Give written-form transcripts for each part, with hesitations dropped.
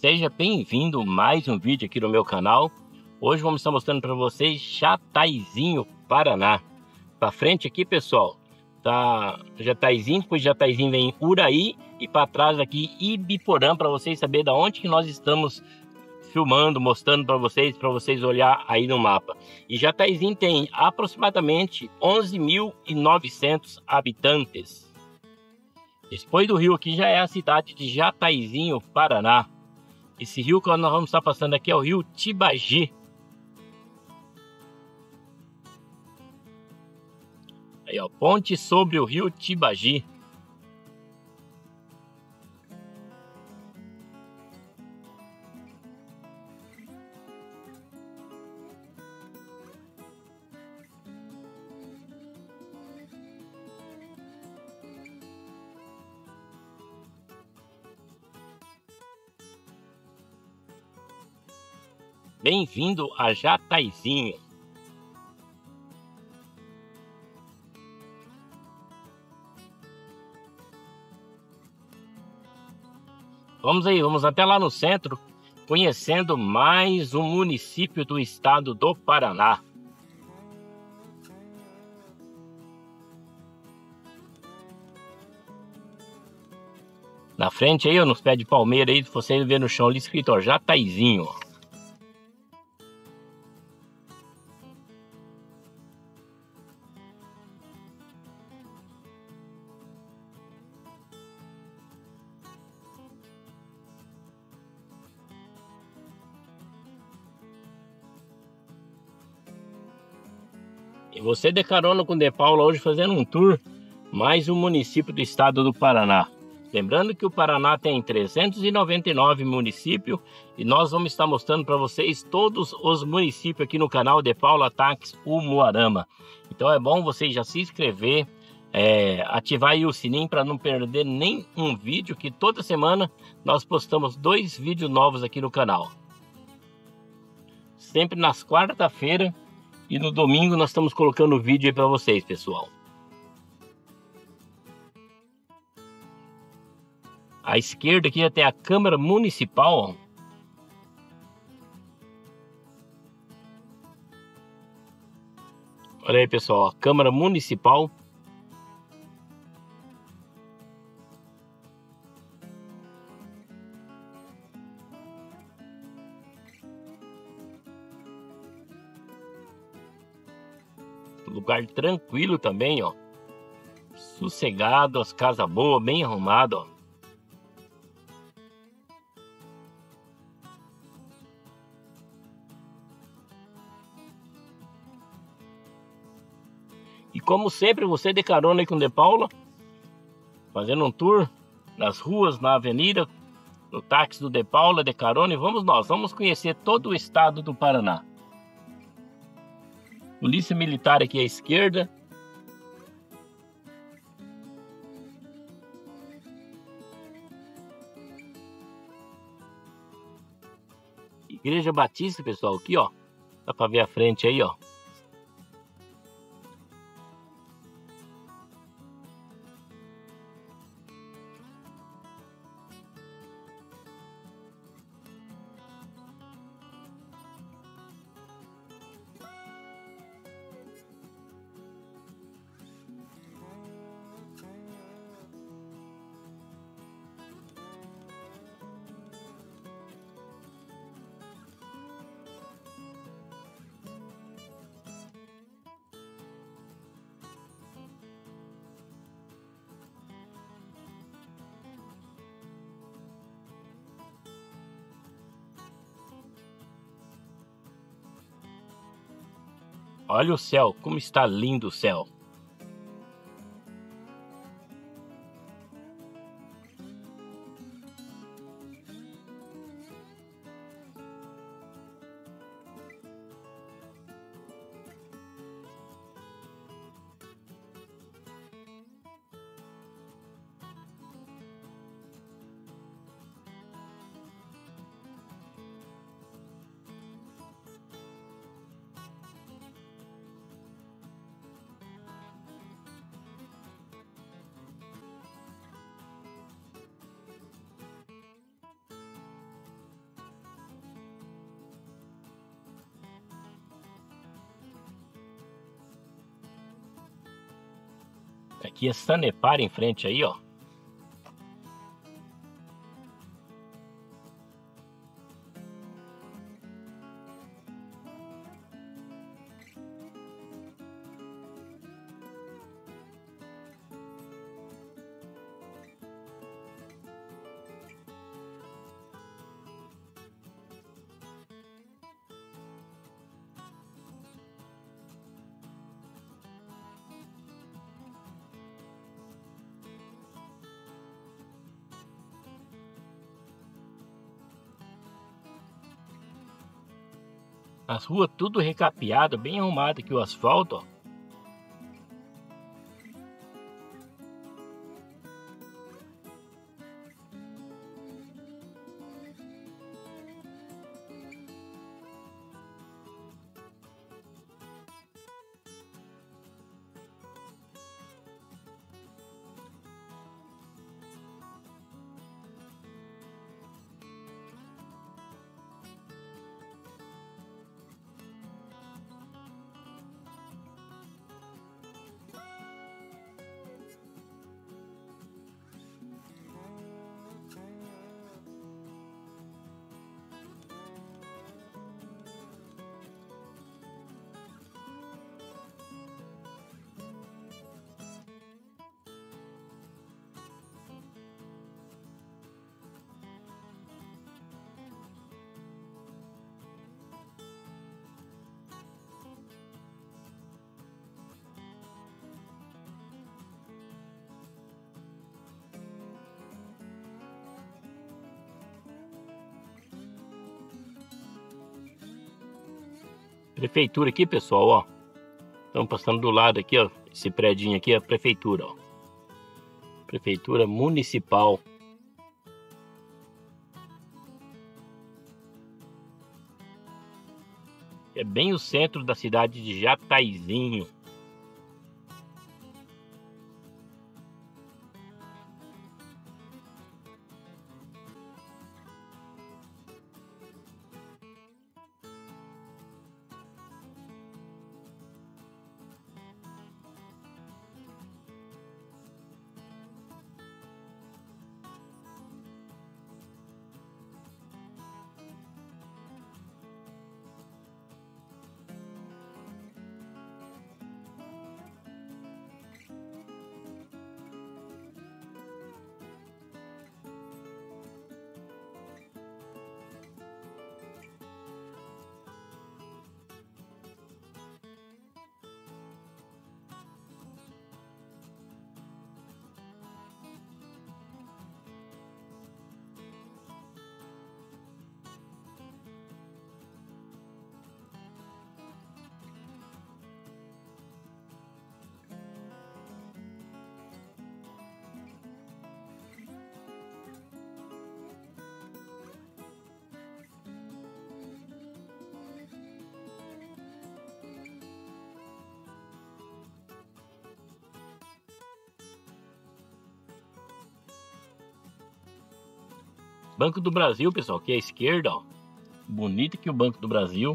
seja bem-vindo a mais um vídeo aqui no meu canal. Hoje vamos estar mostrando para vocês Jataizinho, Paraná. Para frente aqui, pessoal, tá Jataizinho, depois de Jataizinho vem Uraí e para trás aqui Ibiporã, para vocês saberem da onde que nós estamos filmando, mostrando para vocês olhar aí no mapa. E Jataizinho tem aproximadamente 11.900 habitantes. Depois do rio aqui já é a cidade de Jataizinho, Paraná. Esse rio que nós vamos estar passando aqui é o rio Tibagi. Aí, ó, ponte sobre o rio Tibagi. Bem-vindo a Jataizinho. Vamos aí, vamos até lá no centro, conhecendo mais um município do estado do Paraná. Na frente aí, ó, nos pés de palmeira aí, você vê no chão ali escrito, ó, Jataizinho. E você de carona com o De Paula hoje fazendo um tour, mais um município do estado do Paraná. Lembrando que o Paraná tem 399 municípios e nós vamos estar mostrando para vocês todos os municípios aqui no canal De Paula Táxi Umuarama. Então é bom você já se inscrever, ativar aí o sininho para não perder nenhum vídeo, que toda semana nós postamos 2 vídeos novos aqui no canal. Sempre nas quarta-feira. E no domingo nós estamos colocando o vídeo aí para vocês, pessoal. À esquerda aqui já tem a Câmara Municipal, ó. Olha aí, pessoal, a Câmara Municipal. Lugar tranquilo também, ó. Sossegado, as casas boas, bem arrumado, ó. E como sempre, você de carona aí com o De Paula, fazendo um tour nas ruas, na avenida, no táxi do De Paula, de carona, e vamos conhecer todo o estado do Paraná. Polícia Militar aqui à esquerda. Igreja Batista, pessoal, aqui, ó. Dá para ver a frente aí, ó. Olha o céu, como está lindo o céu. Aqui é Sanepar em frente aí, ó. As ruas tudo recapeado, bem arrumado aqui o asfalto, ó. Prefeitura aqui, pessoal, ó. Estamos passando do lado aqui, ó. Esse predinho aqui é a prefeitura, ó. Prefeitura municipal. É bem o centro da cidade de Jataizinho. Banco do Brasil, pessoal, aqui à esquerda, ó. Bonito aqui o Banco do Brasil.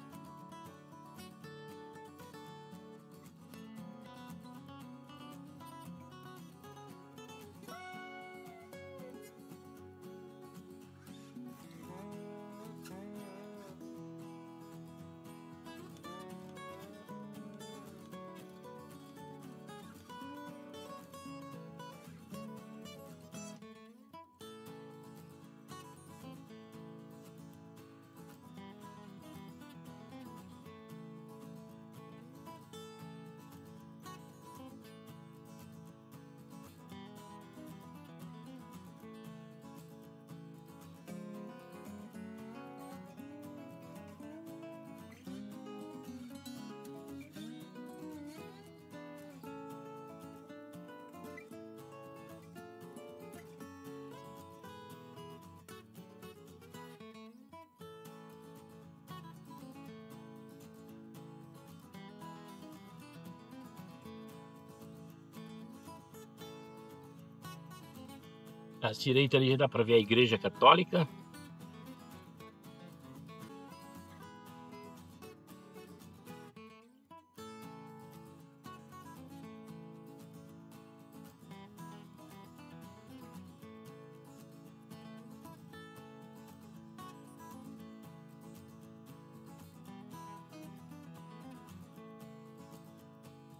À direita ali já dá para ver a Igreja Católica.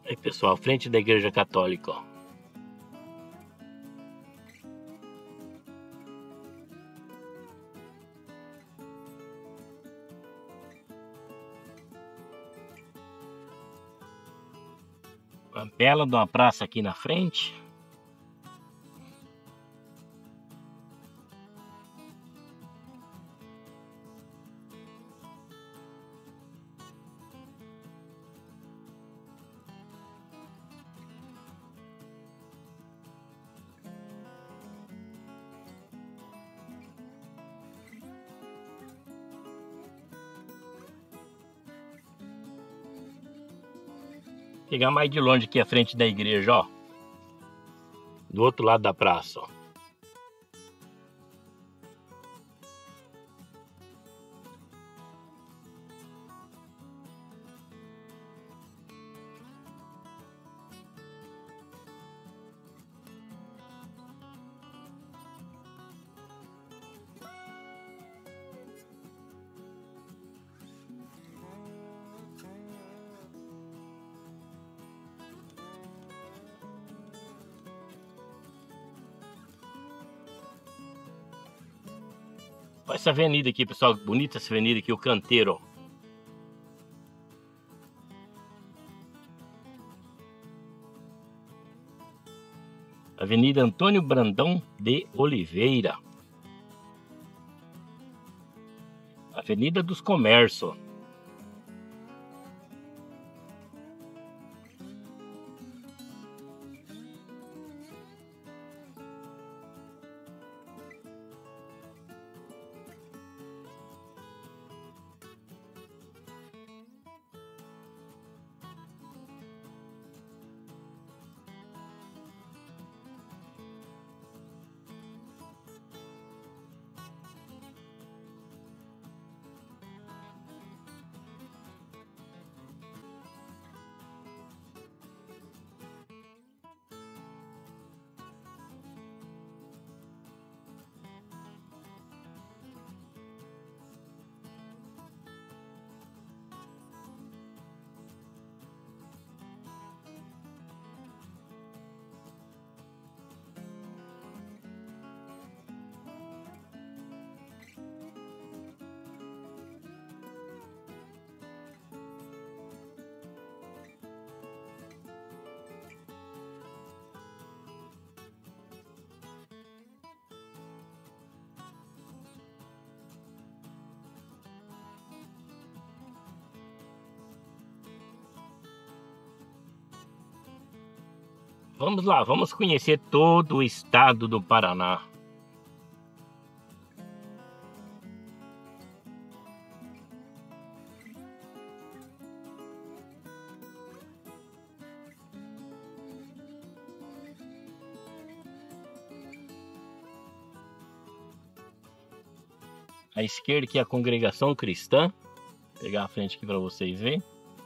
Aí pessoal, frente da Igreja Católica, ó. Uma bela de uma praça aqui na frente. Pegar mais de longe aqui a frente da igreja, ó. Do outro lado da praça, ó. Olha essa avenida aqui, pessoal. Bonita essa avenida aqui, o Canteiro, ó. Avenida Antônio Brandão de Oliveira. Avenida dos Comércios. Vamos lá, vamos conhecer todo o estado do Paraná. À esquerda aqui é a Congregação Cristã. Vou pegar a frente aqui para vocês verem.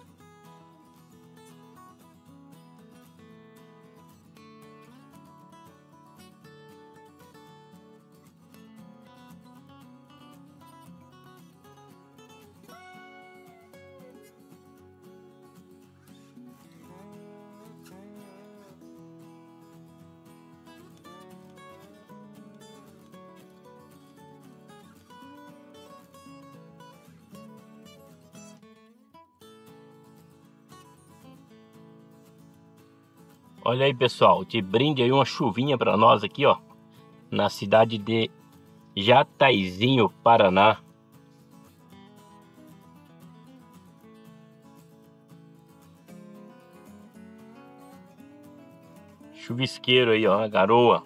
Olha aí, pessoal, de brinde aí uma chuvinha para nós aqui, ó, na cidade de Jataizinho, Paraná. Chuvisqueiro aí, ó, a garoa.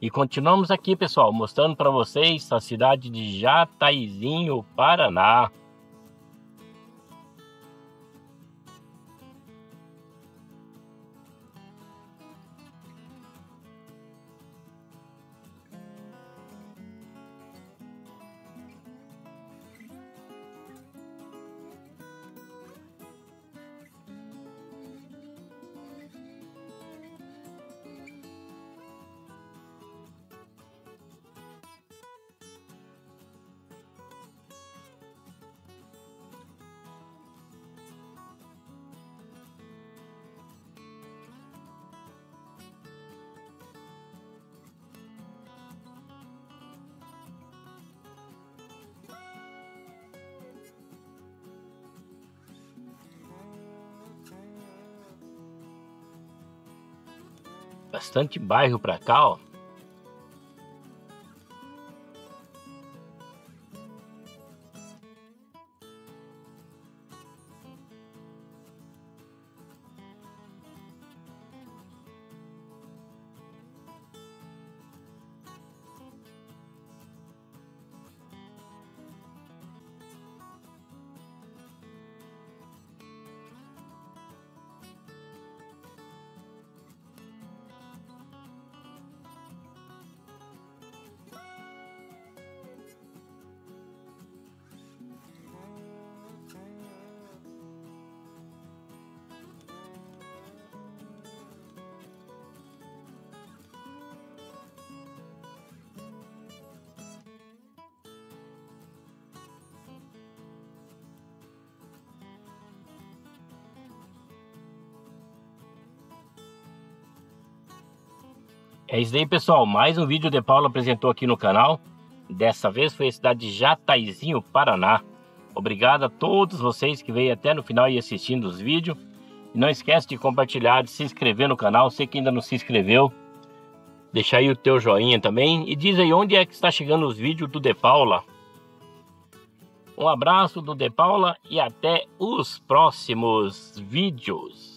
E continuamos aqui, pessoal, mostrando para vocês a cidade de Jataizinho, Paraná. Bastante bairro para cá, ó. É isso aí, pessoal, mais um vídeo de Paulo apresentou aqui no canal. Dessa vez foi a cidade de Jataizinho, Paraná. Obrigado a todos vocês que veio até no final e assistindo os vídeos. E não esquece de compartilhar, de se inscrever no canal, você que ainda não se inscreveu. Deixa aí o teu joinha também e diz aí onde é que está chegando os vídeos do De Paula. Um abraço do De Paula e até os próximos vídeos.